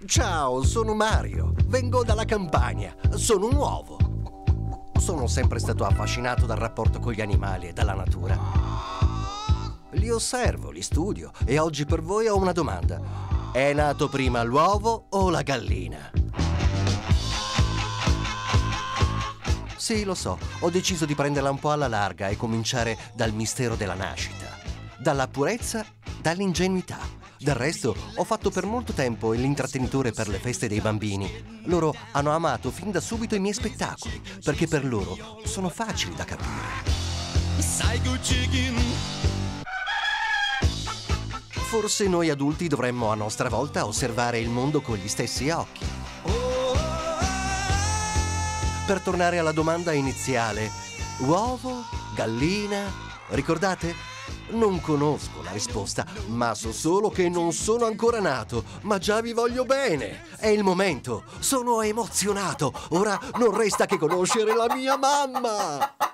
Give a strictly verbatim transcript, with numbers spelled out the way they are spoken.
Ciao, sono Mario. Vengo dalla campagna. Sono un uovo. Sono sempre stato affascinato dal rapporto con gli animali e dalla natura. Li osservo, li studio e oggi per voi ho una domanda. È nato prima l'uovo o la gallina? Sì, lo so, ho deciso di prenderla un po' alla larga e cominciare dal mistero della nascita, dalla purezza, dall'ingenuità. Del resto, ho fatto per molto tempo l'intrattenitore per le feste dei bambini. Loro hanno amato fin da subito i miei spettacoli, perché per loro sono facili da capire. Forse noi adulti dovremmo a nostra volta osservare il mondo con gli stessi occhi. Per tornare alla domanda iniziale, uovo, gallina, ricordate? Non conosco la risposta, ma so solo che non sono ancora nato, ma già vi voglio bene. È il momento, sono emozionato. Ora non resta che conoscere la mia mamma.